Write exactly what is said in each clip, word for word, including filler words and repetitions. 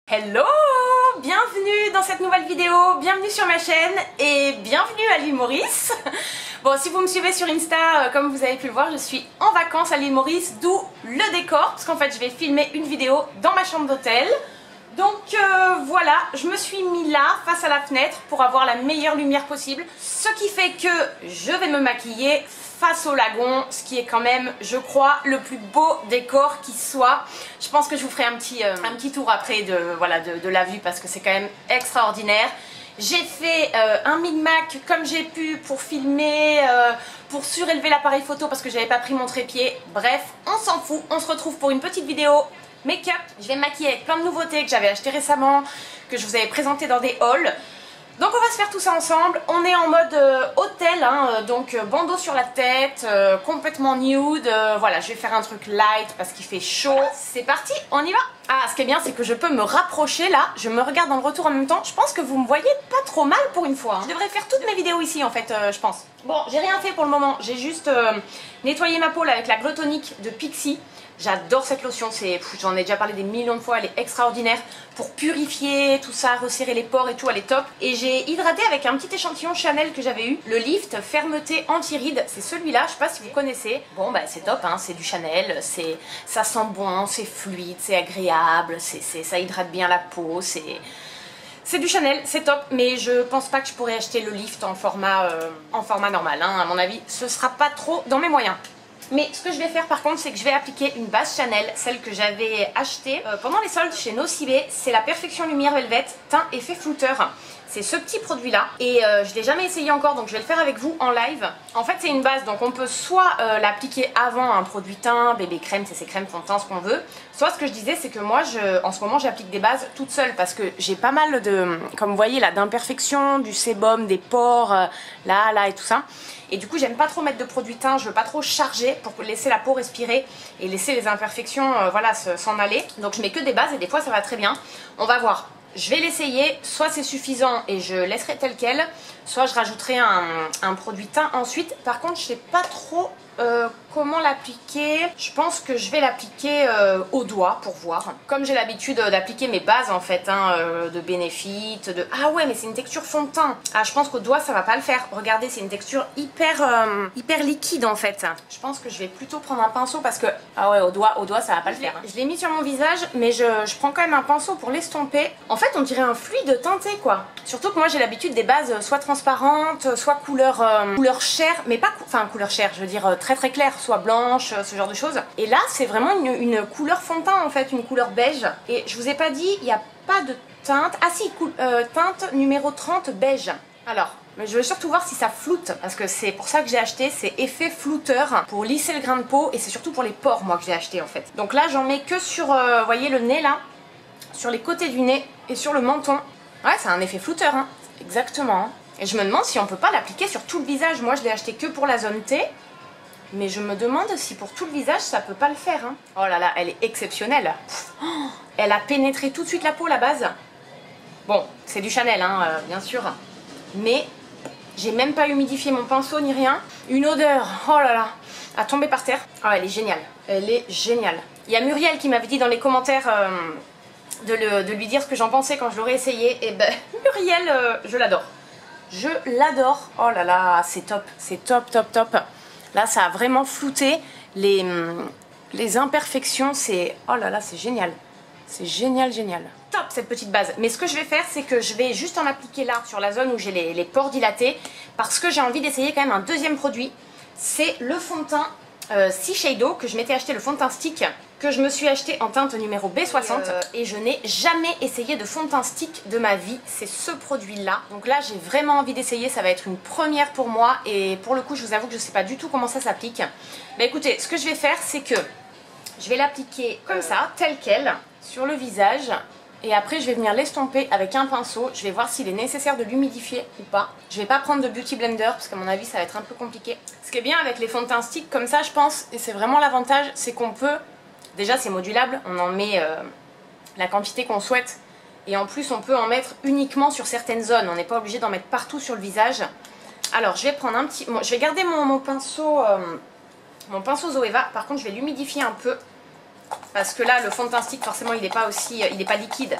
Hello! Bienvenue dans cette nouvelle vidéo, bienvenue sur ma chaîne et bienvenue à l'île Maurice. Bon, si vous me suivez sur Insta, euh, comme vous avez pu le voir, je suis en vacances à l'île Maurice, d'où le décor, parce qu'en fait je vais filmer une vidéo dans ma chambre d'hôtel. Donc euh, voilà, je me suis mis là, face à la fenêtre, pour avoir la meilleure lumière possible. Ce qui fait que je vais me maquiller face au lagon, ce qui est quand même, je crois, le plus beau décor qui soit. Je pense que je vous ferai un petit, euh, un petit tour après de, voilà, de, de la vue parce que c'est quand même extraordinaire. J'ai fait euh, un micmac comme j'ai pu pour filmer, euh, pour surélever l'appareil photo parce que j'avais pas pris mon trépied. Bref, on s'en fout, on se retrouve pour une petite vidéo make-up. Je vais me maquiller avec plein de nouveautés que j'avais achetées récemment, que je vous avais présentées dans des hauls. Donc on va se faire tout ça ensemble, on est en mode euh, hôtel, hein, donc euh, bandeau sur la tête, euh, complètement nude, euh, voilà, je vais faire un truc light parce qu'il fait chaud. C'est parti, on y va. Ah, ce qui est bien, c'est que je peux me rapprocher là, je me regarde dans le retour en même temps, je pense que vous me voyez pas trop mal pour une fois. Hein. Je devrais faire toutes mes vidéos ici en fait, euh, je pense. Bon, j'ai rien fait pour le moment, j'ai juste euh, nettoyé ma peau là, avec la Glow Tonic de Pixi. J'adore cette lotion, j'en ai déjà parlé des millions de fois, elle est extraordinaire pour purifier tout ça, resserrer les pores et tout, elle est top. Et j'ai hydraté avec un petit échantillon Chanel que j'avais eu, le Lift Fermeté Anti-Rides, c'est celui-là, je sais pas si vous connaissez. Bon bah c'est top, hein, c'est du Chanel, ça sent bon, c'est fluide, c'est agréable, c'est ça hydrate bien la peau, c'est... C'est du Chanel, c'est top, mais je pense pas que je pourrais acheter le Lift en format, euh, en format normal, hein, à mon avis, ce sera pas trop dans mes moyens. Mais ce que je vais faire par contre, c'est que je vais appliquer une base Chanel, celle que j'avais achetée euh, pendant les soldes chez Nocibé. C'est la Perfection Lumière Velvet Teint Effet Flouteur. C'est ce petit produit là et euh, je l'ai jamais essayé encore, donc je vais le faire avec vous en live. En fait c'est une base, donc on peut soit euh, l'appliquer avant un produit teint, bébé crème, C C crème, fond de teint, ce qu'on veut. Soit ce que je disais, c'est que moi je, en ce moment j'applique des bases toute seule parce que j'ai pas mal de, comme vous voyez là, d'imperfections, du sébum, des pores, euh, là, là et tout ça. Et du coup j'aime pas trop mettre de produit teint, je veux pas trop charger pour laisser la peau respirer et laisser les imperfections euh, voilà, s'en aller. Donc je mets que des bases et des fois ça va très bien. On va voir. Je vais l'essayer, soit c'est suffisant et je laisserai tel quel, soit je rajouterai un, un produit teint ensuite. Par contre je sais pas trop euh, comment l'appliquer. Je pense que je vais l'appliquer euh, au doigt pour voir. Comme j'ai l'habitude d'appliquer mes bases en fait, hein, euh, de Benefit, de... Ah ouais mais c'est une texture fond de teint. Ah je pense qu'au doigt ça va pas le faire. Regardez c'est une texture hyper, euh, hyper liquide en fait. Je pense que je vais plutôt prendre un pinceau parce que... Ah ouais au doigt, au doigt ça va pas le faire. Hein. Je l'ai mis sur mon visage mais je, je prends quand même un pinceau pour l'estomper. En fait on dirait un fluide teinté quoi. Surtout que moi j'ai l'habitude des bases soit transparentes, soit couleur, euh, couleur chair, mais pas... Enfin couleur chair, je veux dire très très claire, soit blanche, ce genre de choses. Et là c'est vraiment une, une couleur fond de teint en fait, une couleur beige. Et je vous ai pas dit, il n'y a pas de teinte... Ah si, euh, teinte numéro trente beige. Alors, mais je veux surtout voir si ça floute, parce que c'est pour ça que j'ai acheté, c'est effet flouteur, pour lisser le grain de peau, et c'est surtout pour les pores moi que j'ai acheté en fait. Donc là j'en mets que sur, euh, vous voyez le nez là, sur les côtés du nez et sur le menton. Ouais c'est un effet flouteur, hein. Exactement. Hein. Et je me demande si on peut pas l'appliquer sur tout le visage. Moi je l'ai acheté que pour la zone T. Mais je me demande si pour tout le visage ça peut pas le faire. Hein. Oh là là, elle est exceptionnelle. Oh, elle a pénétré tout de suite la peau, la base. Bon, c'est du Chanel, hein, euh, bien sûr. Mais j'ai même pas humidifié mon pinceau ni rien. Une odeur, oh là là, à tomber par terre. Oh, elle est géniale. Elle est géniale. Il y a Muriel qui m'avait dit dans les commentaires euh, de, le, de lui dire ce que j'en pensais quand je l'aurais essayé. Et ben, Muriel, euh, je l'adore. Je l'adore. Oh là là, c'est top. C'est top, top, top. Là, ça a vraiment flouté les, les imperfections. C'est... Oh là là, c'est génial. C'est génial, génial. Top, cette petite base. Mais ce que je vais faire, c'est que je vais juste en appliquer là, sur la zone où j'ai les, les pores dilatés. Parce que j'ai envie d'essayer quand même un deuxième produit. C'est le fond de teint euh, Sea Shadow, que je m'étais acheté, le fond de teint stick, que je me suis acheté en teinte numéro B soixante. Et, euh, et je n'ai jamais essayé de fond de teint stick de ma vie. C'est ce produit-là. Donc là, j'ai vraiment envie d'essayer. Ça va être une première pour moi. Et pour le coup, je vous avoue que je ne sais pas du tout comment ça s'applique. Mais écoutez, ce que je vais faire, c'est que je vais l'appliquer comme ça, tel quel, sur le visage. Et après, je vais venir l'estomper avec un pinceau. Je vais voir s'il est nécessaire de l'humidifier ou pas. Je vais pas prendre de Beauty Blender parce qu'à mon avis, ça va être un peu compliqué. Ce qui est bien avec les fonds de teint stick comme ça, je pense, et c'est vraiment l'avantage, c'est qu'on peut... Déjà, c'est modulable. On en met euh, la quantité qu'on souhaite. Et en plus, on peut en mettre uniquement sur certaines zones. On n'est pas obligé d'en mettre partout sur le visage. Alors, je vais prendre un petit... Bon, je vais garder mon, mon pinceau... Euh, mon pinceau Zoeva. Par contre, je vais l'humidifier un peu. Parce que là, le fond de teint stick, forcément, il n'est pas aussi, il n'est pas liquide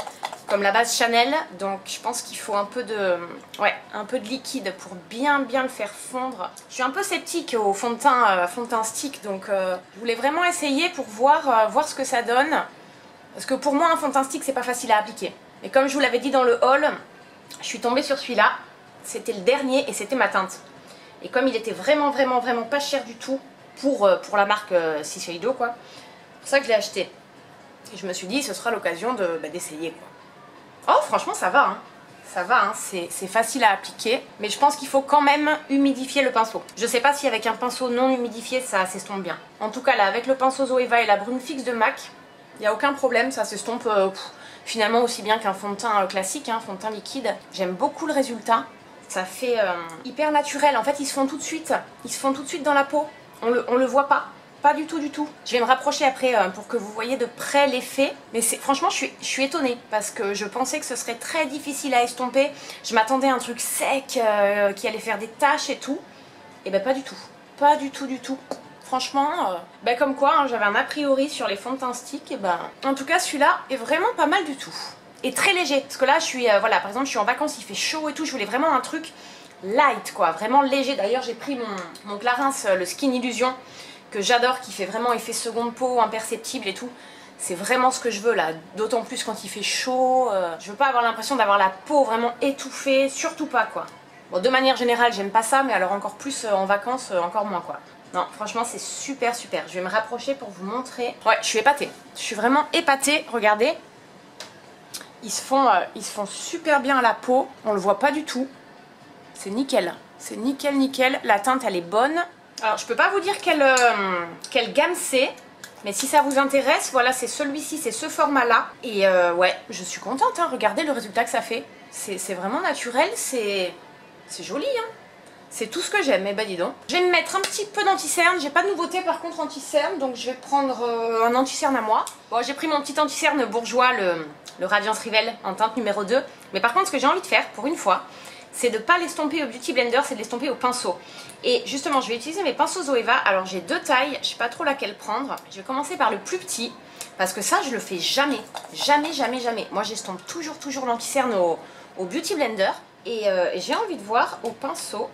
comme la base Chanel, donc je pense qu'il faut un peu de, ouais, un peu de liquide pour bien bien le faire fondre. Je suis un peu sceptique au fond de teint, euh, fond de teint stick, donc euh, je voulais vraiment essayer pour voir, euh, voir ce que ça donne. Parce que pour moi un fond de teint stick c'est pas facile à appliquer. Et comme je vous l'avais dit dans le haul, je suis tombée sur celui-là, c'était le dernier et c'était ma teinte. Et comme il était vraiment vraiment vraiment pas cher du tout pour, euh, pour la marque euh, Shiseido quoi, c'est pour ça que je l'ai acheté. Et je me suis dit ce sera l'occasion de, bah, d'essayer quoi. Oh franchement ça va, hein. Ça va, hein. C'est facile à appliquer, mais je pense qu'il faut quand même humidifier le pinceau. Je sais pas si avec un pinceau non humidifié ça s'estompe bien. En tout cas là avec le pinceau Zoeva et la brume fixe de MAC, il n'y a aucun problème, ça s'estompe euh, finalement aussi bien qu'un fond de teint euh, classique, hein, fond de teint liquide. J'aime beaucoup le résultat, ça fait euh, hyper naturel, en fait ils se font tout de suite, ils se font tout de suite dans la peau, on le, on le voit pas. Pas du tout du tout. Je vais me rapprocher après euh, pour que vous voyez de près l'effet. Mais franchement je suis, je suis étonnée parce que je pensais que ce serait très difficile à estomper. Je m'attendais à un truc sec euh, qui allait faire des taches et tout. Et ben pas du tout. Pas du tout du tout. Franchement, euh, ben comme quoi hein, j'avais un a priori sur les fonds de teint stick. Et ben en tout cas celui-là est vraiment pas mal du tout. Et très léger. Parce que là je suis, euh, voilà par exemple je suis en vacances, il fait chaud et tout. Je voulais vraiment un truc light quoi. Vraiment léger. D'ailleurs j'ai pris mon, mon Clarins, le Skin Illusion, que j'adore, qui fait vraiment effet seconde peau, imperceptible et tout. C'est vraiment ce que je veux là, d'autant plus quand il fait chaud. Euh, je veux pas avoir l'impression d'avoir la peau vraiment étouffée, surtout pas quoi. Bon, de manière générale, j'aime pas ça, mais alors encore plus euh, en vacances, euh, encore moins quoi. Non, franchement, c'est super super. Je vais me rapprocher pour vous montrer. Ouais, je suis épatée. Je suis vraiment épatée, regardez. Ils se font, euh, ils se font super bien à la peau, on le voit pas du tout. C'est nickel, c'est nickel nickel. La teinte, elle est bonne. Alors je peux pas vous dire quelle, euh, quelle gamme c'est, mais si ça vous intéresse, voilà c'est celui-ci, c'est ce format là. Et euh, ouais, je suis contente, hein. Regardez le résultat que ça fait. C'est vraiment naturel, c'est joli hein. C'est tout ce que j'aime, et bah dis donc. Je vais me mettre un petit peu d'anti-cerne, j'ai pas de nouveauté par contre anti-cerne, donc je vais prendre euh, un anti-cerne à moi. Bon j'ai pris mon petit anti-cerne bourgeois, le, le Radiance Rivel en teinte numéro deux. Mais par contre ce que j'ai envie de faire, pour une fois, c'est de ne pas l'estomper au Beauty Blender, c'est de l'estomper au pinceau. Et justement, je vais utiliser mes pinceaux Zoeva. Alors j'ai deux tailles, je ne sais pas trop laquelle prendre. Je vais commencer par le plus petit, parce que ça, je le fais jamais. Jamais, jamais, jamais. Moi, j'estompe toujours, toujours l'anti-cerne au, au Beauty Blender. Et, euh, et j'ai envie de voir au pinceau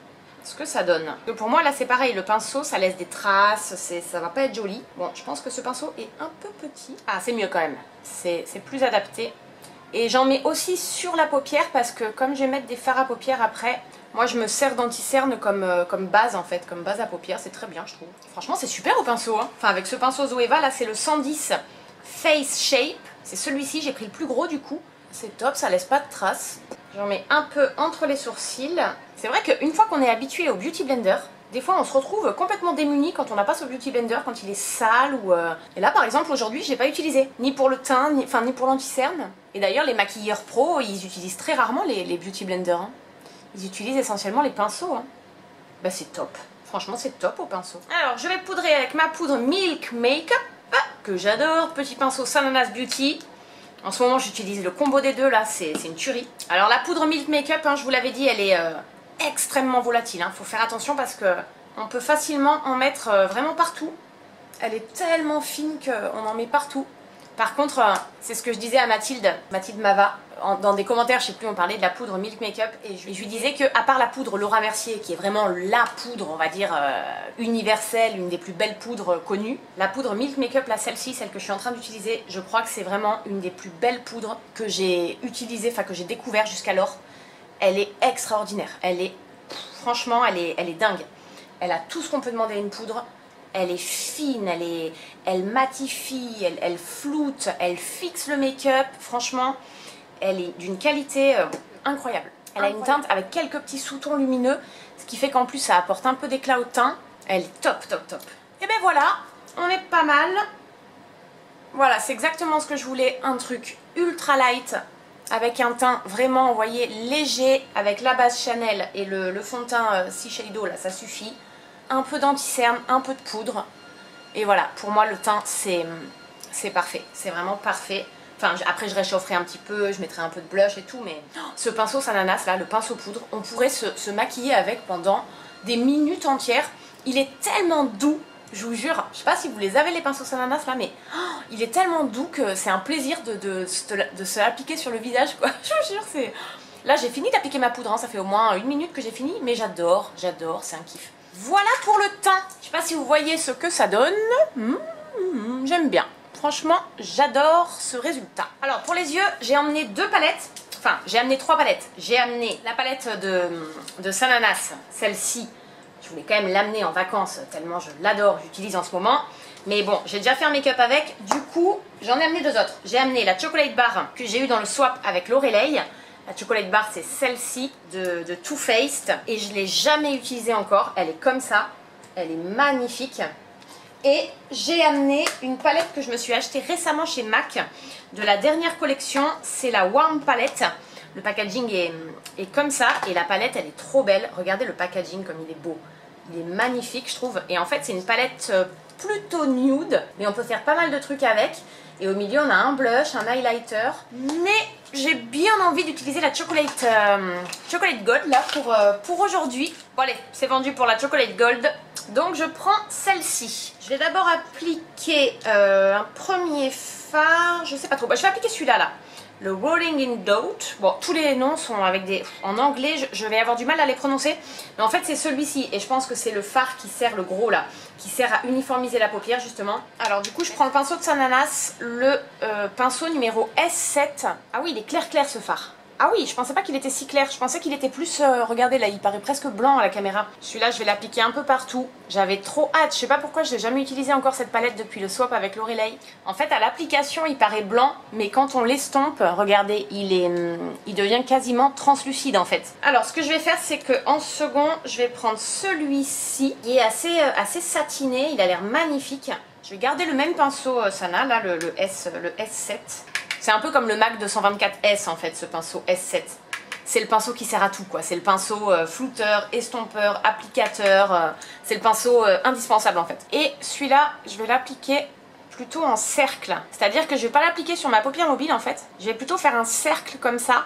ce que ça donne. Donc pour moi, là, c'est pareil. Le pinceau, ça laisse des traces, ça va pas être joli. Bon, je pense que ce pinceau est un peu petit. Ah, c'est mieux quand même. C'est plus adapté. Et j'en mets aussi sur la paupière parce que comme je vais mettre des fards à paupières après, moi je me sers d'anti-cerne comme, euh, comme base en fait, comme base à paupières, c'est très bien je trouve. Franchement c'est super au pinceau, hein. Enfin avec ce pinceau Zoeva là c'est le cent dix Face Shape, c'est celui-ci, j'ai pris le plus gros du coup. C'est top, ça laisse pas de traces. J'en mets un peu entre les sourcils. C'est vrai qu'une fois qu'on est habitué au Beauty Blender, des fois on se retrouve complètement démuni quand on n'a pas ce Beauty Blender, quand il est sale ou... Euh... Et là par exemple aujourd'hui j'ai pas utilisé, ni pour le teint, ni, enfin, ni pour l'anti-cerne. Et d'ailleurs les maquilleurs pro ils utilisent très rarement les, les Beauty Blender. Hein. Ils utilisent essentiellement les pinceaux. Hein. Bah c'est top, franchement c'est top au pinceau. Alors je vais poudrer avec ma poudre Milk Makeup, que j'adore, petit pinceau Sananas Beauty. En ce moment j'utilise le combo des deux là, c'est une tuerie. Alors la poudre Milk Makeup, hein, je vous l'avais dit, elle est... Euh... extrêmement volatile, hein. Faut faire attention parce que on peut facilement en mettre euh, vraiment partout. Elle est tellement fine qu'on en met partout. Par contre, euh, c'est ce que je disais à Mathilde, Mathilde Mava, en, dans des commentaires, je sais plus, on parlait de la poudre Milk Makeup et je, et je lui disais que à part la poudre Laura Mercier, qui est vraiment la poudre, on va dire, euh, universelle, une des plus belles poudres connues, la poudre Milk Makeup, là, celle-ci, celle que je suis en train d'utiliser, je crois que c'est vraiment une des plus belles poudres que j'ai utilisées, enfin que j'ai découvert jusqu'alors. Elle est extraordinaire, elle est, franchement, elle est, elle est dingue. Elle a tout ce qu'on peut demander à une poudre. Elle est fine, elle, est, elle matifie, elle, elle floute, elle fixe le make-up. Franchement, elle est d'une qualité euh, incroyable. Elle incroyable. a une teinte avec quelques petits sous-tons lumineux, ce qui fait qu'en plus ça apporte un peu d'éclat au teint. Elle est top, top, top. Et ben voilà, on est pas mal. Voilà, c'est exactement ce que je voulais, un truc ultra light. Avec un teint vraiment, vous voyez, léger, avec la base Chanel et le, le fond de teint euh, Shiseido, là, ça suffit. Un peu d'anti-cerne, un peu de poudre. Et voilà, pour moi, le teint, c'est parfait. C'est vraiment parfait. Enfin, après, je réchaufferai un petit peu, je mettrai un peu de blush et tout, mais ce pinceau Sananas, là, le pinceau poudre, on pourrait se, se maquiller avec pendant des minutes entières. Il est tellement doux, Je vous jure, je sais pas si vous les avez les pinceaux ananas là, mais oh, il est tellement doux que c'est un plaisir de, de, de, de se l'appliquer sur le visage quoi. Je vous jure, c'est... Là j'ai fini d'appliquer ma poudre, hein. Ça fait au moins une minute que j'ai fini, mais j'adore, j'adore, c'est un kiff. Voilà pour le teint. Je sais pas si vous voyez ce que ça donne. Mmh, mmh, j'aime bien. Franchement, j'adore ce résultat. Alors pour les yeux, j'ai emmené deux palettes. Enfin, j'ai amené trois palettes. J'ai amené la palette de, de Sananas, celle-ci. Je voulais quand même l'amener en vacances tellement je l'adore, j'utilise en ce moment. Mais bon, j'ai déjà fait un make-up avec. Du coup, j'en ai amené deux autres. J'ai amené la Chocolate Bar que j'ai eu dans le swap avec Lorelei. La Chocolate Bar, c'est celle-ci de, de Too Faced. Et je ne l'ai jamais utilisée encore. Elle est comme ça. Elle est magnifique. Et j'ai amené une palette que je me suis achetée récemment chez MAC. De la dernière collection, c'est la Warm Palette. Le packaging est, est comme ça. Et la palette, elle est trop belle. Regardez le packaging comme il est beau. Il est magnifique, je trouve. Et en fait, c'est une palette plutôt nude. Mais on peut faire pas mal de trucs avec. Et au milieu, on a un blush, un highlighter. Mais j'ai bien envie d'utiliser la Chocolate, euh, Chocolate Gold là pour, euh, pour aujourd'hui. Bon allez, c'est vendu pour la Chocolate Gold. Donc je prends celle-ci. Je vais d'abord appliquer euh, un premier fard. Je sais pas trop. Bah, je vais appliquer celui-là là. Le Rolling in Doubt. Bon, tous les noms sont avec des... En anglais, je, je vais avoir du mal à les prononcer. Mais en fait, c'est celui-ci. Et je pense que c'est le fard qui sert, le gros là, qui sert à uniformiser la paupière, justement. Alors, du coup, je prends le pinceau de Sananas, le euh, pinceau numéro S sept. Ah oui, il est clair clair ce fard. Ah oui, je pensais pas qu'il était si clair. Je pensais qu'il était plus... Euh, regardez là, il paraît presque blanc à la caméra. Celui-là, je vais l'appliquer un peu partout. J'avais trop hâte. Je sais pas pourquoi je n'ai jamais utilisé encore cette palette depuis le swap avec Lorelei. En fait, à l'application, il paraît blanc. Mais quand on l'estompe, regardez, il, est, il devient quasiment translucide en fait. Alors, ce que je vais faire, c'est qu'en second, je vais prendre celui-ci. Qui est assez, euh, assez satiné. Il a l'air magnifique. Je vais garder le même pinceau euh, Sana, là, le, le, S, le S sept. C'est un peu comme le MAC deux cent vingt-quatre S en fait, ce pinceau S sept. C'est le pinceau qui sert à tout quoi. C'est le pinceau euh, flouteur, estompeur, applicateur. Euh, c'est le pinceau euh, indispensable en fait. Et celui-là, je vais l'appliquer plutôt en cercle. C'est-à-dire que je vais pas l'appliquer sur ma paupière mobile en fait. Je vais plutôt faire un cercle comme ça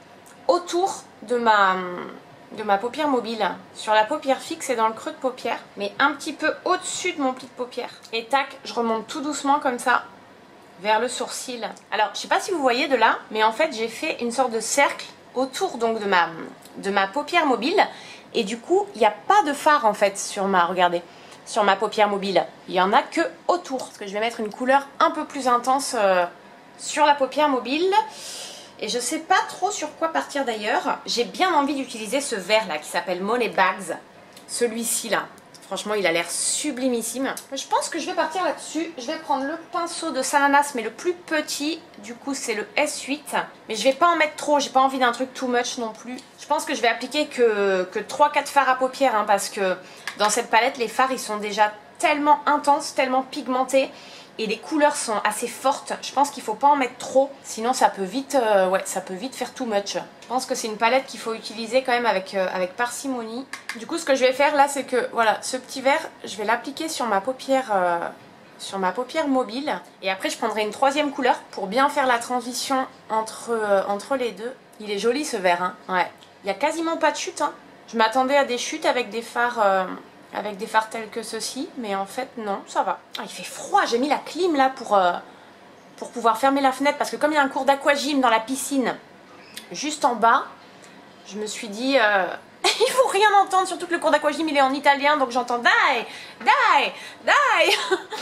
autour de ma, de ma paupière mobile. Sur la paupière fixe et dans le creux de paupière. Mais un petit peu au-dessus de mon pli de paupière. Et tac, je remonte tout doucement comme ça vers le sourcil. Alors, je sais pas si vous voyez de là, mais en fait, j'ai fait une sorte de cercle autour donc de ma, de ma paupière mobile. Et du coup, il n'y a pas de fard en fait sur ma, regardez, sur ma paupière mobile. Il y en a que autour. Parce que je vais mettre une couleur un peu plus intense euh, sur la paupière mobile. Et je sais pas trop sur quoi partir d'ailleurs. J'ai bien envie d'utiliser ce vert là qui s'appelle Money Bags. Celui-ci là. Franchement, il a l'air sublimissime. Je pense que je vais partir là-dessus. Je vais prendre le pinceau de Sananas, mais le plus petit. Du coup, c'est le S huit. Mais je vais pas en mettre trop. J'ai pas envie d'un truc too much non plus. Je pense que je vais appliquer que, que trois quatre fards à paupières. Hein, parce que dans cette palette, les fards, ils sont déjà tellement intenses, tellement pigmentés. Et les couleurs sont assez fortes. Je pense qu'il faut pas en mettre trop. Sinon, ça peut vite, euh, ouais, ça peut vite faire too much. Je pense que c'est une palette qu'il faut utiliser quand même avec, euh, avec parcimonie. Du coup, ce que je vais faire là, c'est que voilà, ce petit vert, je vais l'appliquer sur ma paupière, euh, sur ma paupière mobile. Et après, je prendrai une troisième couleur pour bien faire la transition entre, euh, entre les deux. Il est joli ce vert, hein. Ouais. Il n'y a quasiment pas de chute, hein. Je m'attendais à des chutes avec des fards... Euh, avec des fards tels que ceux-ci, mais en fait non, ça va. Ah, il fait froid, j'ai mis la clim là pour, euh, pour pouvoir fermer la fenêtre, parce que comme il y a un cours d'aquagym dans la piscine, juste en bas, je me suis dit, euh, il faut rien entendre, surtout que le cours d'aquagym il est en italien, donc j'entends die, die, die.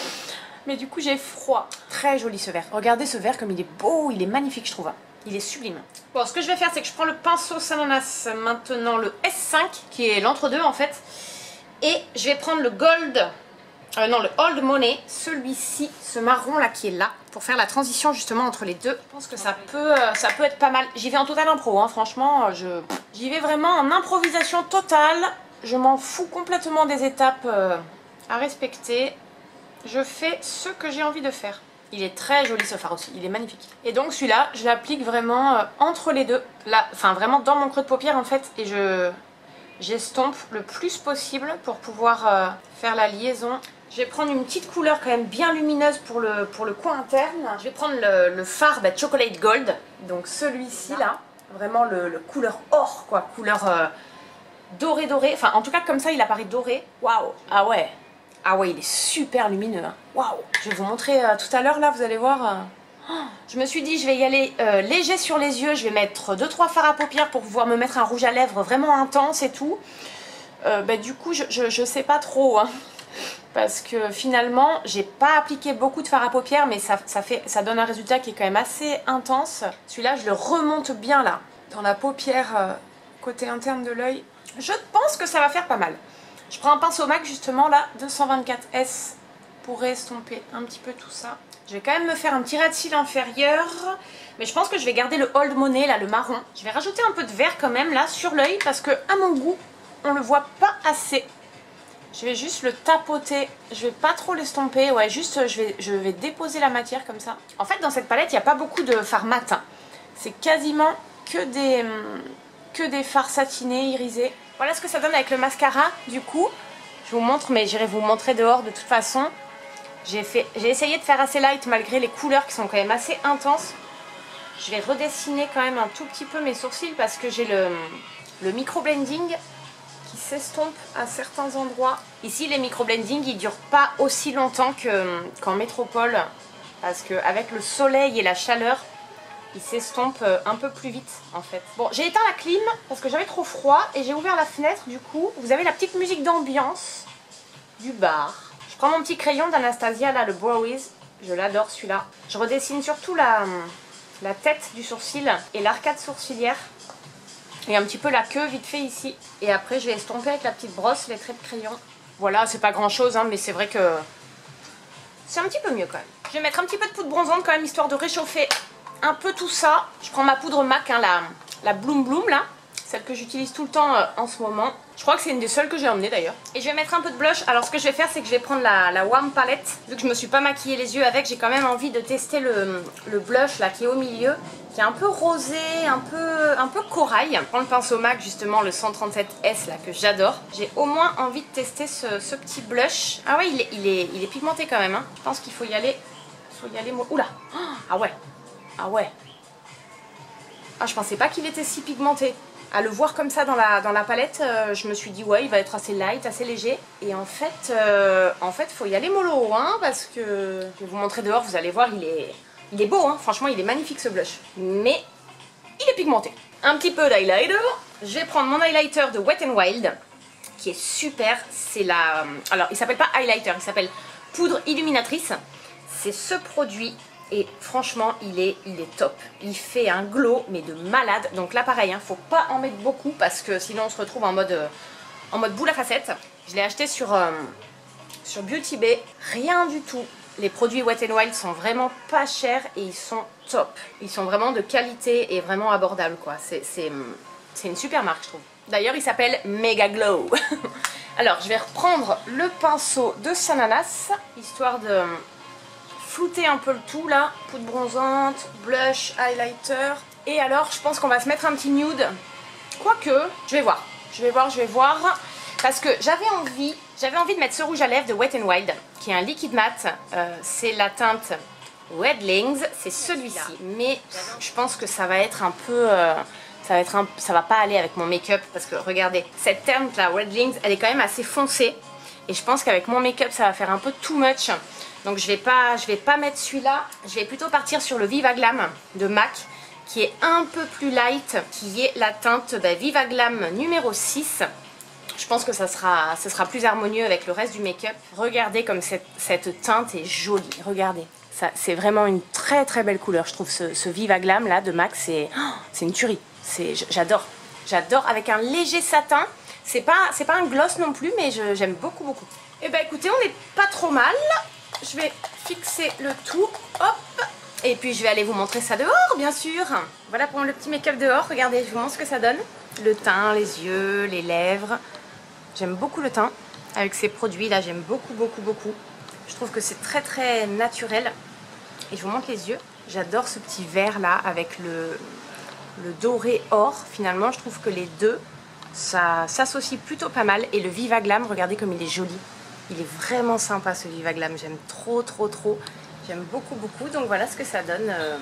Mais du coup j'ai froid. Très joli ce vert. Regardez ce vert comme il est beau, il est magnifique je trouve. Il est sublime. Bon, ce que je vais faire, c'est que je prends le pinceau Sananas, maintenant le S cinq, qui est l'entre-deux en fait. Et je vais prendre le Gold, euh, non le Old Money, celui-ci, ce marron là qui est là, pour faire la transition justement entre les deux. Je pense que ça peut, euh, ça peut être pas mal. J'y vais en total impro, hein, franchement, je... j'y vais vraiment en improvisation totale. Je m'en fous complètement des étapes euh, à respecter. Je fais ce que j'ai envie de faire. Il est très joli ce fard aussi, il est magnifique. Et donc celui-là, je l'applique vraiment euh, entre les deux. Là, enfin vraiment dans mon creux de paupière en fait, et je... j'estompe le plus possible pour pouvoir euh, faire la liaison. Je vais prendre une petite couleur quand même bien lumineuse pour le, pour le coin interne. Je vais prendre le, le fard bah, Chocolate Gold, donc celui-ci là, vraiment le, le couleur or quoi, couleur euh, doré doré. Enfin en tout cas comme ça il apparaît doré. Waouh, ah ouais, Ah ouais, il est super lumineux. Hein. Waouh! Je vais vous montrer euh, tout à l'heure, là, vous allez voir. Euh... Oh, je me suis dit, je vais y aller euh, léger sur les yeux. Je vais mettre deux trois fards à paupières pour pouvoir me mettre un rouge à lèvres vraiment intense et tout. Euh, bah, du coup, je, je, je sais pas trop. Hein, parce que finalement, j'ai pas appliqué beaucoup de fard à paupières, mais ça, ça, fait, ça donne un résultat qui est quand même assez intense. Celui-là, je le remonte bien là, dans la paupière, euh, côté interne de l'œil. Je pense que ça va faire pas mal. Je prends un pinceau MAC justement là, deux cent vingt-quatre S, pour estomper un petit peu tout ça. Je vais quand même me faire un petit ras de cils inférieur, mais je pense que je vais garder le Old Money là, le marron. Je vais rajouter un peu de vert quand même là sur l'œil parce que à mon goût, on le voit pas assez. Je vais juste le tapoter, je vais pas trop l'estomper, ouais juste je vais, je vais déposer la matière comme ça. En fait dans cette palette il n'y a pas beaucoup de fard mat, hein. C'est quasiment que des, que des fards satinés, irisés. Voilà ce que ça donne avec le mascara du coup. Je vous montre mais j'irai vous montrer dehors de toute façon. J'ai fait, j'ai essayé de faire assez light malgré les couleurs qui sont quand même assez intenses. Je vais redessiner quand même un tout petit peu mes sourcils parce que j'ai le, le micro-blending qui s'estompe à certains endroits. Ici les micro-blending ils durent pas aussi longtemps que, qu'en métropole parce qu'avec le soleil et la chaleur il s'estompe un peu plus vite en fait. Bon, j'ai éteint la clim parce que j'avais trop froid et j'ai ouvert la fenêtre du coup. Vous avez la petite musique d'ambiance du bar. Je prends mon petit crayon d'Anastasia là, le Browies. Je l'adore celui-là. Je redessine surtout la, la tête du sourcil et l'arcade sourcilière. Et un petit peu la queue vite fait ici. Et après je vais estomper avec la petite brosse les traits de crayon. Voilà, c'est pas grand chose hein, mais c'est vrai que c'est un petit peu mieux quand même. Je vais mettre un petit peu de poudre bronzante quand même histoire de réchauffer un peu tout ça. Je prends ma poudre MAC, hein, la, la Bloom Bloom là, celle que j'utilise tout le temps euh, en ce moment. Je crois que c'est une des seules que j'ai emmenées d'ailleurs. Et je vais mettre un peu de blush. Alors ce que je vais faire c'est que je vais prendre la, la Warm Palette. Vu que je me suis pas maquillé les yeux avec, j'ai quand même envie de tester le, le blush là qui est au milieu, qui est un peu rosé, un peu, un peu corail. Je prends le pinceau MAC justement, le cent trente-sept S là que j'adore. J'ai au moins envie de tester ce, ce petit blush. Ah ouais, il est, il est, il est pigmenté quand même. Hein. Je pense qu'il faut y aller. Il faut y aller. Oula. Ah ouais. Ah ouais. Ah, je pensais pas qu'il était si pigmenté. À le voir comme ça dans la, dans la palette, euh, je me suis dit ouais, il va être assez light, assez léger. Et en fait, euh, en fait, faut y aller mollo, hein, parce que je vais vous montrer dehors, vous allez voir, il est, il est beau, hein. Franchement, il est magnifique ce blush. Mais il est pigmenté. Un petit peu d'highlighter. Je vais prendre mon highlighter de Wet n Wild, qui est super. C'est la, alors il s'appelle pas highlighter, il s'appelle poudre illuminatrice. C'est ce produit. Et franchement, il est, il est top. Il fait un glow, mais de malade. Donc là, pareil, hein, faut pas en mettre beaucoup parce que sinon on se retrouve en mode, euh, en mode boule à facettes. Je l'ai acheté sur, euh, sur Beauty Bay. Rien du tout. Les produits Wet n Wild sont vraiment pas chers et ils sont top. Ils sont vraiment de qualité et vraiment abordables, quoi. C'est une super marque, je trouve. D'ailleurs, il s'appelle Mega Glow. Alors, je vais reprendre le pinceau de Sananas, histoire de flouter un peu le tout là, poudre bronzante, blush, highlighter. Et alors je pense qu'on va se mettre un petit nude. Quoique, je vais voir, je vais voir, je vais voir. Parce que j'avais envie, j'avais envie de mettre ce rouge à lèvres de Wet n Wild, qui est un liquide mat. Euh, c'est la teinte Weddlings, c'est celui-ci. Mais je pense que ça va être un peu... Euh, ça va être un, ça va pas aller avec mon make-up. Parce que regardez, cette teinte là, Weddlings, elle est quand même assez foncée. Et je pense qu'avec mon make-up, ça va faire un peu too much. Donc je vais pas, je vais pas mettre celui-là. Je vais plutôt partir sur le Viva Glam de MAC, qui est un peu plus light, qui est la teinte bah, Viva Glam numéro six. Je pense que ça sera, ça sera plus harmonieux avec le reste du make-up. Regardez comme cette, cette teinte est jolie. Regardez. C'est vraiment une très très belle couleur. Je trouve ce, ce Viva Glam là de MAC, c'est oh, c'est une tuerie. J'adore. J'adore avec un léger satin. C'est pas, c'est pas un gloss non plus, mais j'aime beaucoup beaucoup. Et bah écoutez, on n'est pas trop mal. Je vais fixer le tout, hop, et puis je vais aller vous montrer ça dehors, bien sûr. Voilà pour le petit make-up dehors, regardez, je vous montre ce que ça donne. Le teint, les yeux, les lèvres. J'aime beaucoup le teint avec ces produits là, j'aime beaucoup, beaucoup, beaucoup. Je trouve que c'est très, très naturel. Et je vous montre les yeux. J'adore ce petit vert là avec le, le doré or. Finalement, je trouve que les deux, ça s'associe plutôt pas mal. Et le Viva Glam, regardez comme il est joli. Il est vraiment sympa ce Viva Glam, j'aime trop trop trop, j'aime beaucoup beaucoup, donc voilà ce que ça donne euh,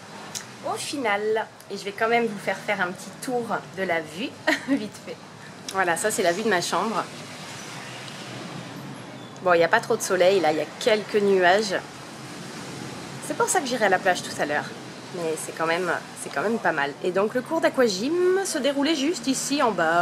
au final. Et je vais quand même vous faire faire un petit tour de la vue, vite fait. Voilà, ça c'est la vue de ma chambre. Bon, il n'y a pas trop de soleil, là, il y a quelques nuages. C'est pour ça que j'irai à la plage tout à l'heure. Mais c'est quand même, c'est quand même pas mal. Et donc le cours d'aquagym se déroulait juste ici en bas.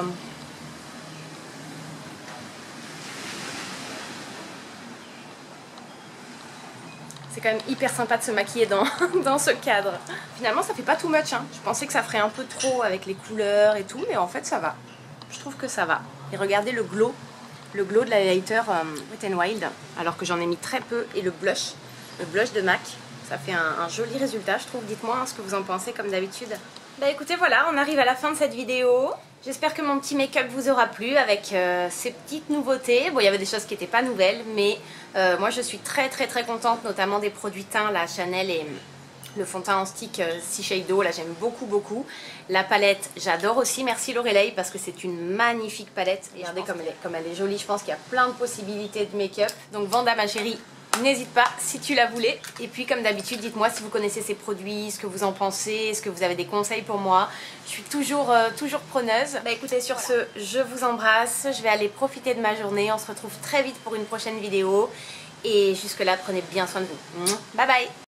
C'est quand même hyper sympa de se maquiller dans, dans ce cadre. Finalement, ça fait pas too much, hein. Je pensais que ça ferait un peu trop avec les couleurs et tout, mais en fait, ça va. Je trouve que ça va. Et regardez le glow, le glow de l'highlighter euh, Wet n Wild, alors que j'en ai mis très peu. Et le blush, le blush de MAC, ça fait un, un joli résultat, je trouve. Dites-moi hein, ce que vous en pensez, comme d'habitude. Bah écoutez, voilà, on arrive à la fin de cette vidéo. J'espère que mon petit make-up vous aura plu avec euh, ces petites nouveautés. Bon, il y avait des choses qui n'étaient pas nouvelles, mais euh, moi je suis très très très contente, notamment des produits teints, la Chanel et le fond de teint en stick euh, Sea Shadow, là j'aime beaucoup beaucoup. La palette, j'adore aussi, merci Lorelei, parce que c'est une magnifique palette. Et regardez comme elle, est, comme elle est jolie, je pense qu'il y a plein de possibilités de make-up. Donc Vanda ma chérie, n'hésite pas si tu la voulais. Et puis comme d'habitude, dites-moi si vous connaissez ces produits, ce que vous en pensez, est-ce que vous avez des conseils pour moi. Je suis toujours, euh, toujours preneuse. Bah écoutez, sur ce, je vous embrasse. Je vais aller profiter de ma journée. On se retrouve très vite pour une prochaine vidéo. Et jusque là, prenez bien soin de vous. Bye bye.